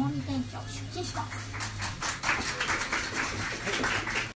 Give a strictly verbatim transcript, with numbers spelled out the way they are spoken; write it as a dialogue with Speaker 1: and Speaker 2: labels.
Speaker 1: もみ店長出勤します。